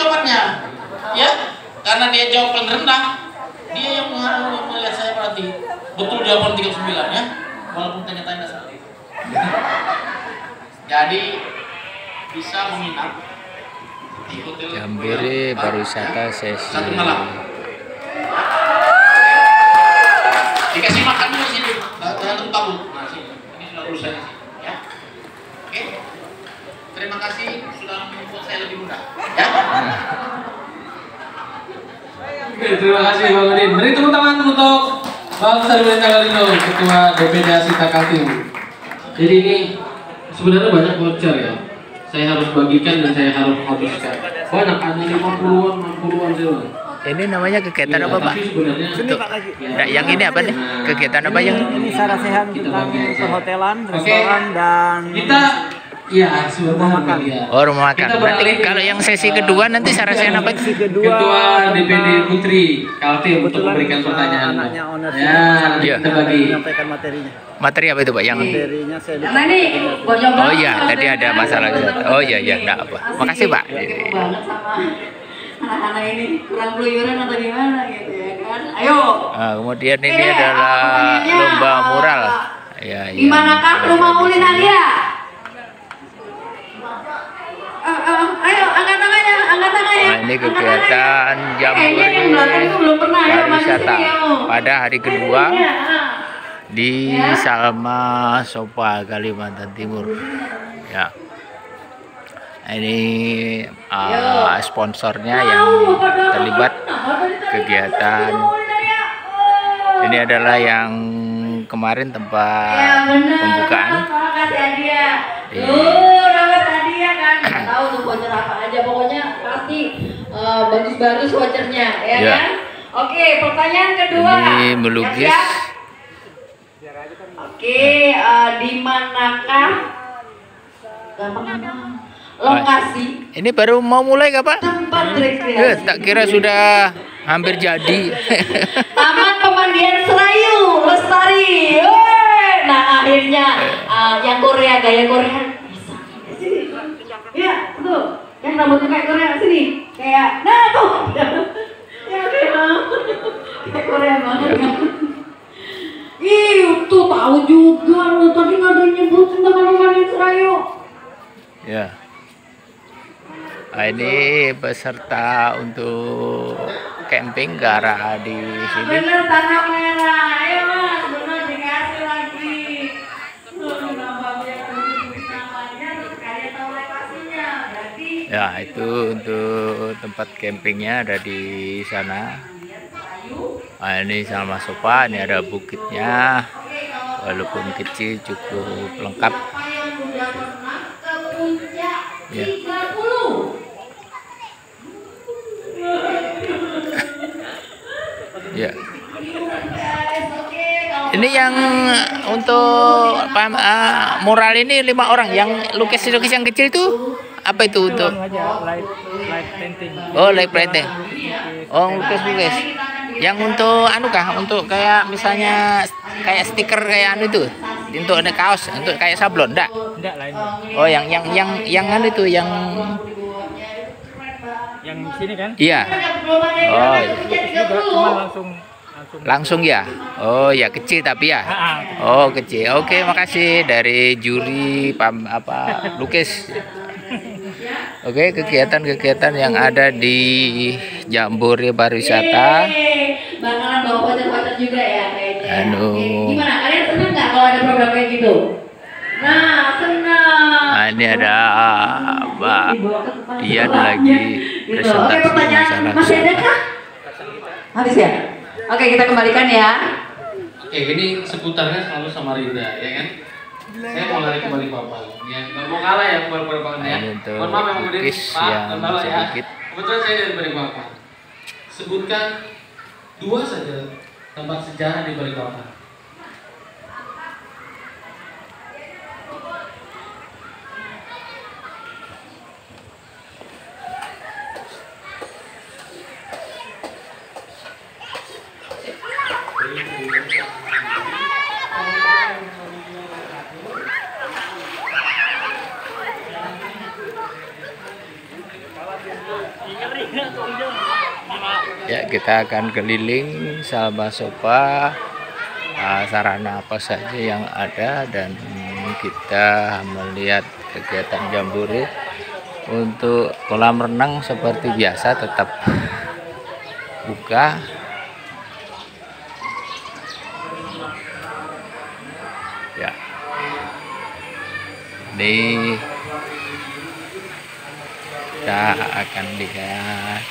jawabannya. Ya, karena dia jawab paling rendah, dia yang melihat saya berarti. Betul jawaban 39 ya, walaupun tanya-tanya salah. Jadi bisa menginap di hotel Jambore pariwisata sesi. satu malam. Dikasih makan dulu sini, jangan tabu. Nah sini, ini sudah urusannya sini, ya. Oke. Terima kasih sudah membuat saya lebih mudah. Ya. Oke, terima kasih Bang Udin. Beri tepuk tangan untuk Bang Sarwin Tagalino, Ketua DPD Asita Kaltim. Jadi ini sebenarnya banyak voucher ya. Saya harus bagikan dan saya harus habiskan. Banyak, ada 50-an, 60-an sih. Ini namanya kegiatan apa, Pak? Untuk, nah, yang ini apa nih? Kegiatan apa yang? Ini sarasehan tentang perhotelan, restoran, dan kita ya sebentar ya. Oh, rumah makan. Nanti kalau yang sesi kedua nanti sarasehan apa? sesi Ketua DPD Putri Kaltim untuk memberikan pertanyaan. anaknya owner Ya, kita bagi. menyampaikan materinya. Materi apa itu, Pak? Yang Materinya saya Karena ini oh iya, tadi ada masalah. Oh iya, enggak apa. Makasih, Pak. banget sama anak-anak ini, kurang keluyuran atau gimana gitu ya kan. Ayo. Nah, kemudian ini adalah lomba mural. Ya, Di manakah rumah Ulin Alia? Ayo angkat tangannya, angkat tangannya. Nah, ini kegiatan Jambore pariwisata pada hari kedua di Salma Sopa, Kalimantan Timur. Ya. Ini sponsornya yang terlibat kegiatan. Ini adalah yang kemarin tempat pembukaan. Tahu tuh voucher apa aja, pokoknya pasti bagus-bagus vouchernya, ya kan? Oke, pertanyaan kedua. Ini melukis. Oke, di manakah lokasi Ini baru mau mulai nggak, Pak? tempat rekreasi? Tak kira sudah hampir jadi. Taman Pemandian Serayu Lestari. Woi, nah akhirnya yang Korea, gaya Korea. Iya, tuh. Yang rambutnya kayak Korea sini. Kayak nah tuh. Ya kayak Korea banget kan. Ih, tuh tahu juga lo, tadi nggak ada nyebutin Taman Pemandian Serayu. Ya. Nah, ini peserta untuk camping ke arah di sini. Bener tanah merah, ayo mas, bener dikasih lagi. Ya, itu untuk tempat campingnya ada di sana. Nah, ini sama sofa, ini ada bukitnya. Walaupun kecil cukup lengkap. Ya. Ya. Ini yang untuk mural ini 5 orang. Yang lukis-lukis yang kecil itu apa itu untuk? light painting. Oh, light painting. Oh, lukis-lukis. Yang untuk anu kah? Untuk kayak misalnya kayak stiker kayak anu itu. Untuk ada kaos, untuk kayak sablon, enggak? Enggak lain. Oh, yang anu itu yang Yang di sini kan? iya. Oh, iya. Juga cuma Langsung ya. Oh, ya kecil tapi ya. Oh, kecil. Oke, makasih dari juri lukis. Oke, kegiatan-kegiatan yang ada di Jambore pariwisata. Bakalan bawa voucher-voucher juga ya kayaknya. Gimana? Kalian senang nggak kalau ada program kayak gitu? Nah, senang. Nah, ini ada Mbak Dian lagi presentasi Oke, pertanyaan masalah masih ada kah? Habis ya? Oke, kita kembalikan ya. Oke, ini seputarnya selalu Samarinda, ya kan? Saya mau lari ke Balikpapan, ya. Nggak mau kalah ya, Balikpapan ya. Mohon maaf memang udah Pak, ya. Kebetulan saya dari Balikpapan. Sebutkan 2 saja tempat sejarah di Balikpapan. Ya, kita akan keliling Salmasofa, sarana apa saja yang ada, dan kita melihat kegiatan Jambore. Untuk kolam renang seperti biasa tetap buka. Ya, ini kita akan lihat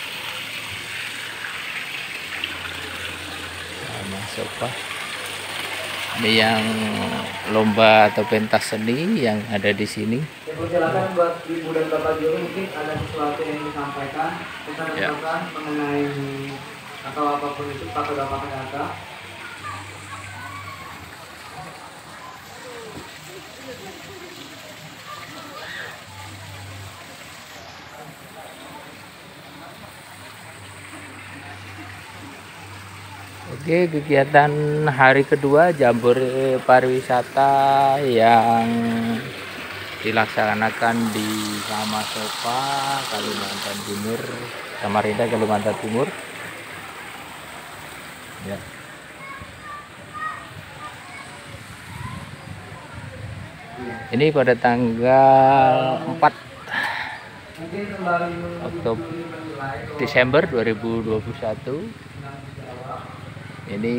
Salmasofa. Ini yang lomba atau pentas seni yang ada di sini. Silakan buat Ibu dan Bapak Guru, mungkin ada sesuatu yang disampaikan, pesan-pesan mengenai atau apapun itu, Pak Bapak kata. Oke, kegiatan hari kedua Jambore pariwisata yang dilaksanakan di Salmasofa, Kalimantan Timur, Samarinda, Kalimantan Timur. Ya. Ini pada tanggal 4 Desember 2021. Ini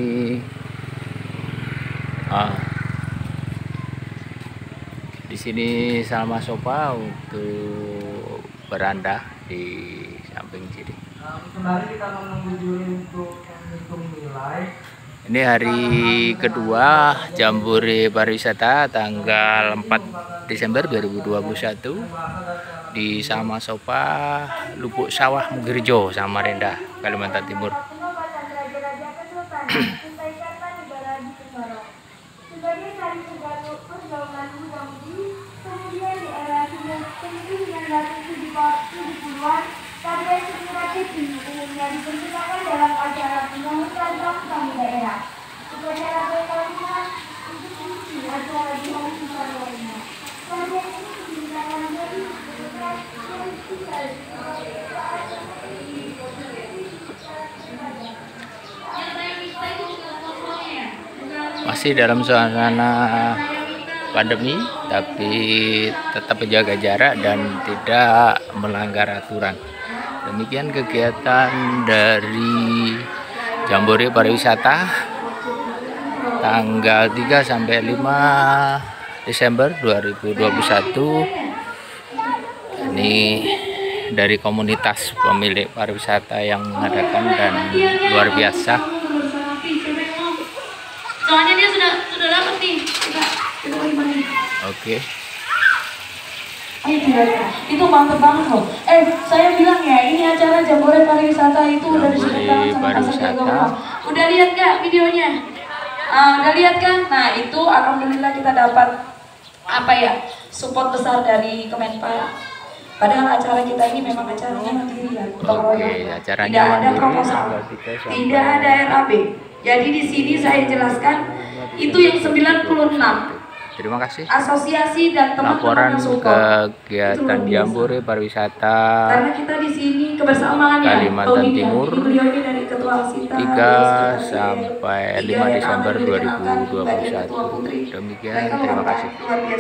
di sini Salmasofa untuk beranda di samping kiri. Kemarin kita menunggu juri untuk menghitung nilai. Ini hari kedua Jambore pariwisata tanggal 4 Desember 2021 di Salmasofa, Lubuk Sawah, Mugirjo, Samarinda, Kalimantan Timur. Sebagai hari pergaulan Mudi, kemudian di era 1970-an, tarian inspiratif ini umumnya dipergunakan dalam acara penyambutan tamu daerah, upacara perkawinan, untuk mengisi acara di hari besar lainnya. Tarian ini digunakan dari bentukan yang tinggal masih dalam suasana pandemi, tapi tetap menjaga jarak dan tidak melanggar aturan. Demikian kegiatan dari Jambore pariwisata tanggal 3 sampai 5 Desember 2021. Ini dari komunitas pemilik pariwisata yang mengadakan, dan luar biasa. Soalnya dia sudah dapat nih. Oke. Itu mantep banget loh. Saya bilang ya, ini acara Jambore pariwisata itu udah disuruh banget sama Pak Sandiaga. Udah lihat nggak videonya? Udah lihat kan? Nah itu alhamdulillah kita dapat apa ya, support besar dari Kemenpa. Padahal acara kita ini memang acaranya mandirian. Oke, acaranya tidak ada mandiri, proposal, tidak ada RAB. Jadi di sini saya jelaskan itu yang 96. Terima kasih. Asosiasi dan teman-teman Laporan yang support. kegiatan Jambore pariwisata Karena kita di sini kebersamaannya Kalimantan Timur beliau ini dari Ketua Asita 3 sampai 5 Desember 2021. Demikian, terima kasih.